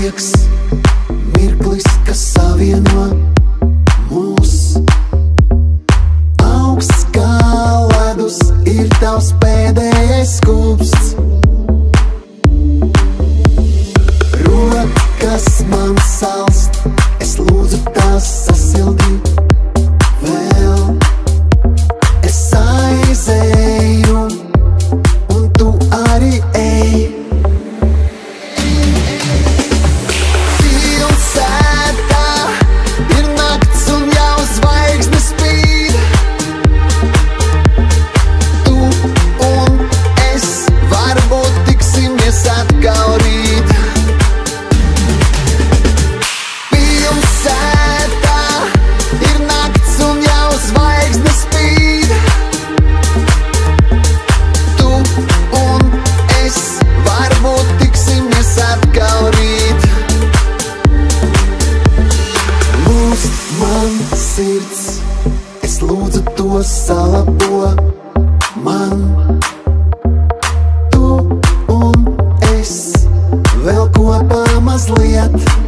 prieks, mirklis, kas savieno mūs. Augsts kā ledus ir tavs pēdējais skūpsts. Rokas man salst, es lūdzu tās sasildīt vēl. Es aizēju, un tu arī ej. Pilsētā ir nakts un jau zvaigznes spīd. Tu un es varbūt tiksimies atkal rīt. Pilsētā ir nakts un jau zvaigznes spīd. Tu un es varbūt tiksimies atkal rīt. Lūdz man sirds, es lūdzu to salabo man. Tu un es vēl kopā mazliet.